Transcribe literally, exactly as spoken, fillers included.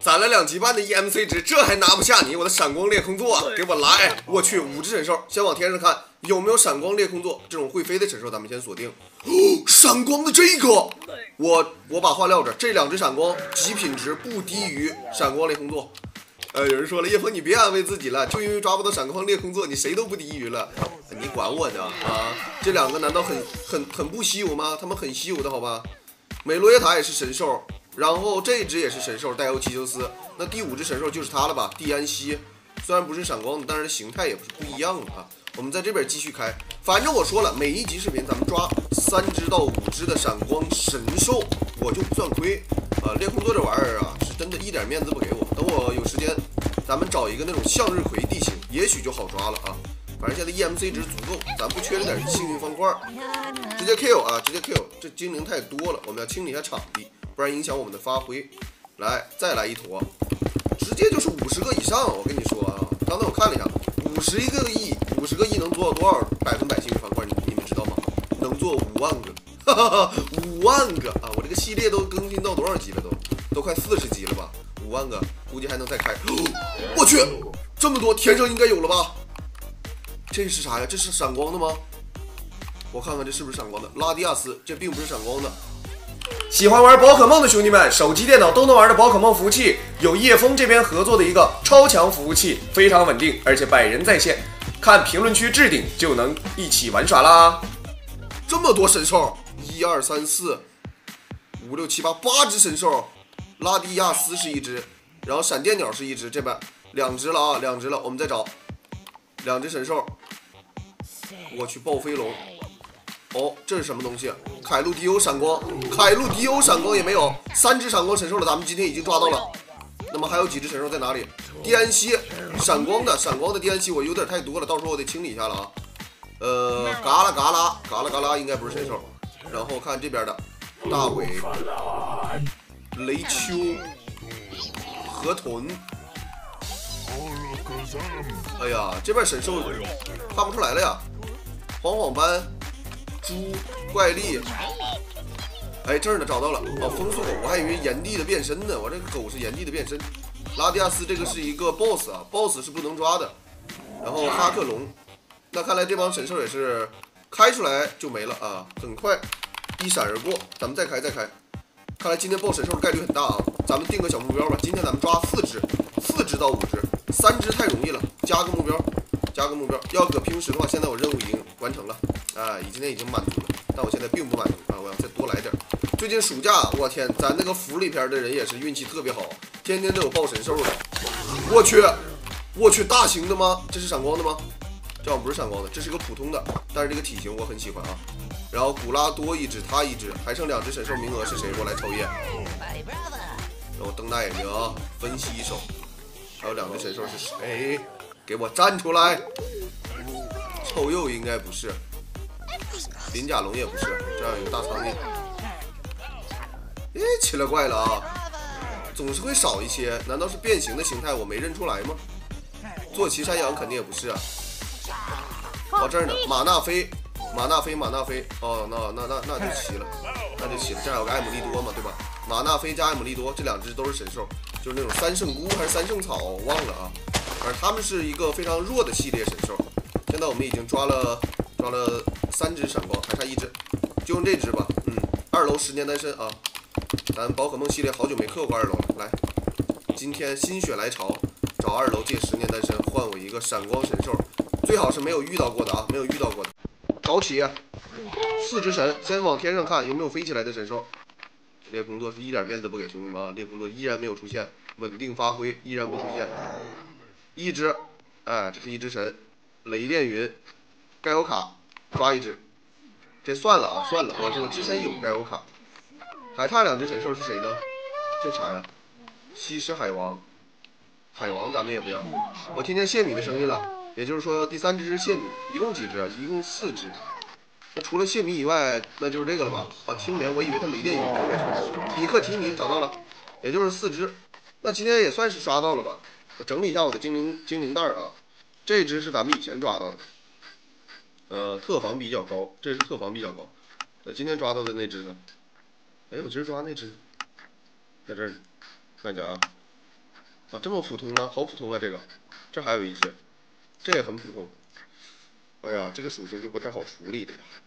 攒了两级半的 E M C 值，这还拿不下你？我的闪光裂空座，给我来！我去，五只神兽，先往天上看有没有闪光裂空座这种会飞的神兽，咱们先锁定。哦，闪光的这个，我我把话撂这，这两只闪光极品值不低于闪光裂空座。呃，有人说了，叶枫你别安慰自己了，就因为抓不到闪光裂空座，你谁都不低于了。你管我呢啊？这两个难道很很很不稀有吗？他们很稀有的好吧？美罗耶塔也是神兽。然后这一只也是神兽，带有奇修斯。那第五只神兽就是它了吧？蒂安西，虽然不是闪光的，但是形态也不是不一样的啊。我们在这边继续开，反正我说了，每一集视频咱们抓三只到五只的闪光神兽，我就不算亏。呃，裂空座这玩意儿啊，是真的一点面子不给我。等我有时间，咱们找一个那种向日葵地形，也许就好抓了啊。反正现在 E M C 值足够，咱不缺这点幸运方块，直接 kill 啊，直接 kill。这精灵太多了，我们要清理一下场地。不然影响我们的发挥。来，再来一坨，直接就是五十个以上。我跟你说啊，刚才我看了一下，五十一个亿，五十个亿能做到多少百分百幸运方块？你你们知道吗？能做五万个，哈哈哈，五万个啊！我这个系列都更新到多少级了？都都快四十级了吧？五万个，估计还能再开。哦、我去，这么多，天上应该有了吧？这是啥呀？这是闪光的吗？我看看这是不是闪光的？拉迪亚斯，这并不是闪光的。喜欢玩宝可梦的兄弟们，手机电脑都能玩的宝可梦服务器，有叶枫这边合作的一个超强服务器，非常稳定，而且百人在线，看评论区置顶就能一起玩耍啦。这么多神兽，一二三四五六七八八只神兽，拉蒂亚斯是一只，然后闪电鸟是一只，这边两只了啊，两只了，我们再找两只神兽。我去，暴飞龙。哦，这是什么东西？凯路迪欧闪光，凯路迪欧闪光也没有，三只闪光神兽了，咱们今天已经抓到了。那么还有几只神兽在哪里？蒂安西，闪光的，闪光的蒂安西，我有点太多了，到时候我得清理一下了啊。呃，嘎啦嘎啦，嘎啦嘎啦，应该不是神兽。然后看这边的大尾、雷丘、河豚。哎呀，这边神兽看不出来了呀，黄黄斑。猪怪力，哎，这儿呢找到了哦，风速狗，我还以为炎帝的变身呢，我这个狗是炎帝的变身。拉蒂亚斯这个是一个 boss 啊 ，boss 是不能抓的。然后哈克龙，那看来这帮神兽也是开出来就没了啊，很快一闪而过。咱们再开再开，看来今天爆神兽的概率很大啊，咱们定个小目标吧，今天咱们抓四只，四只到五只，三只太容易了，加个目标。加个目标，要搁平时的话，现在我任务已经完成了，啊，今天已经满足了，但我现在并不满足啊，我要再多来点。最近暑假，我天，咱那个服里边的人也是运气特别好，天天都有爆神兽的。我去，我去，大型的吗？这是闪光的吗？这好像不是闪光的，这是个普通的，但是这个体型我很喜欢啊。然后古拉多一只，他一只，还剩两只神兽名额是谁？我来抽验。让我瞪大眼睛啊，分析一手。还有两只神兽是谁？给我站出来！臭鼬应该不是，鳞甲龙也不是，这样有个大苍蝇。哎，奇了怪了啊，总是会少一些，难道是变形的形态我没认出来吗？坐骑山羊肯定也不是啊。哦，这儿呢，马纳菲，马纳菲，马纳菲。哦，那那那那就齐了，那就齐了。这样有个艾姆利多嘛，对吧？马纳菲加艾姆利多，这两只都是神兽，就是那种三圣菇还是三圣草，我忘了啊。而他们是一个非常弱的系列神兽。现在我们已经抓了抓了三只闪光，还差一只，就用这只吧。嗯，二楼十年单身啊，咱宝可梦系列好久没氪过二楼了。来，今天心血来潮，找二楼借十年单身换我一个闪光神兽，最好是没有遇到过的啊，没有遇到过的。搞起，四只神，先往天上看有没有飞起来的神兽。猎工作是一点面子不给兄弟们啊，猎工作依然没有出现，稳定发挥依然不出现。一只，哎，这是一只神，雷电云，盖欧卡，抓一只，这算了啊，算了，我我之前有盖欧卡，还差两只神兽是谁呢？这啥呀？西施海王，海王咱们也不要，我听见谢米的声音了，也就是说第三只是谢米，一共几只啊？一共四只。那除了谢米以外，那就是这个了吧？啊，青莲，我以为它雷电云，比克提米找到了，也就是四只，那今天也算是刷到了吧？我整理一下我的精灵精灵袋啊，这只是咱们以前抓到的，呃，特防比较高，这是特防比较高。呃，今天抓到的那只呢？哎，我今儿抓那只，在这儿，看一下啊， 啊，这么普通吗？好普通啊，这个，这还有一些，这也很普通。哎呀，这个属性就不太好处理的呀。